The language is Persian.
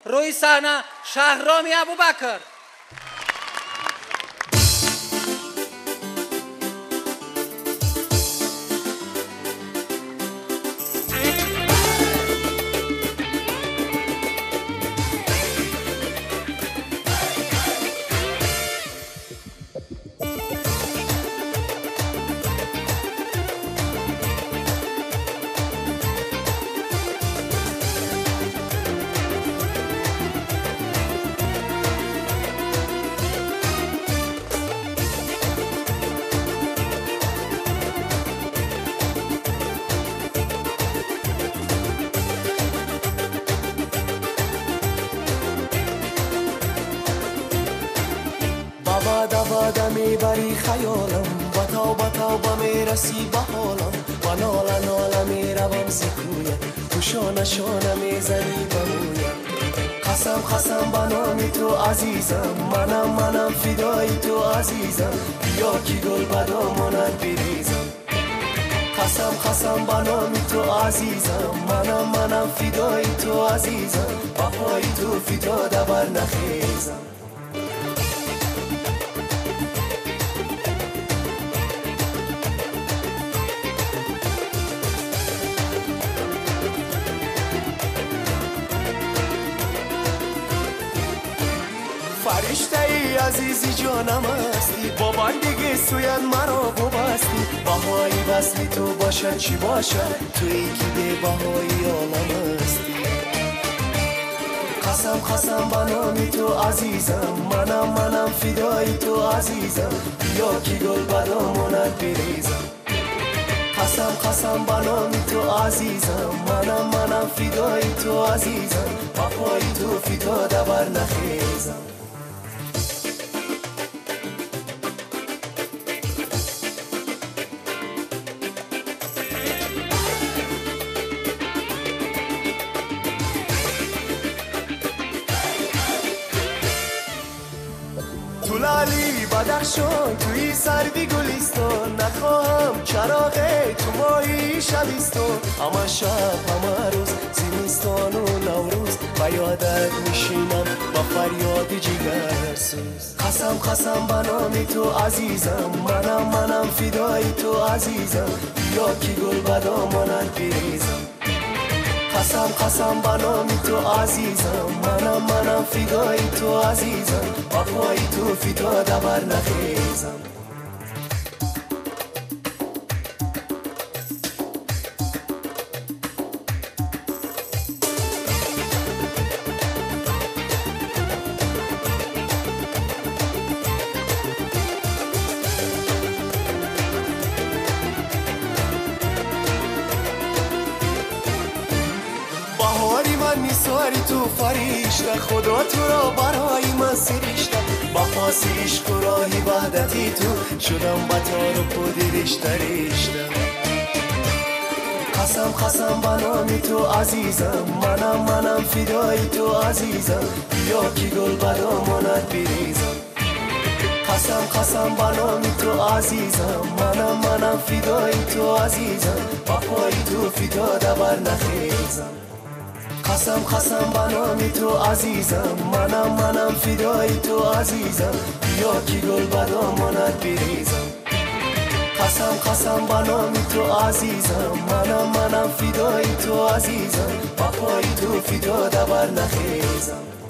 روی صحنه شهرامی ابوبکر. دوادم میبری خیالم، بتا میرسی به حالم، و ناله میروم زکویه، تو شانه میزنی به مویه. قسم به نام تو عزیزم، منم فدای تو عزیزم، بیا که گل به دامنت بریزم. قسم به نام تو عزیزم، منم فدای تو عزیزم، به پای تو فدا دبر نخیزم. فرشته ای عزیزی جانم هستی، با بندگی سویت مرا ببستی. بهای وصلی تو باشد چی باشد، تویی که بی بهای عالم هستی. قسم به نام تو عزیزم، منم فدای تو عزیزم، بیا که گل به دامنت بریزم. قسم به نام تو عزیزم، منم فدای تو عزیزم، با پای تو فدا دبر نخیزم. تو لالی بدخشان، توی سردی گلستان، نخواهم چراغ تو ماهی شبستان. همه شب همه روز، زمستان و نوروز، به یادت میشینم با فریاد جگر سوز. قسم به نام تو عزیزم، منم فدای تو عزیزم، بیا که گل به دامنت بریزم. قسم به نام تو عزیزم، منم فدای تو عزیزم، با پای تو فدا دبر نخیزم. بهاری من نیساری تو فریشته، خدا تو را برای من سریشته. با پاس عشق و راهی وحدتی تو، شدم به تار و پودی رشته. قسم به نام تو عزیزم، منم فدای تو عزیزم، بیا که گل به دامنت بریزم. قسم به نام تو عزیزم، منم فدای تو عزیزم، با پای تو فدا دبر نخیزم. قسم به نام تو عزیزم، منم فدای تو عزیزم، بیا که گل به دامنت بریزم. قسم به نام تو عزیزم، منم فدای تو عزیزم، با پای تو فدا دبر نخیزم.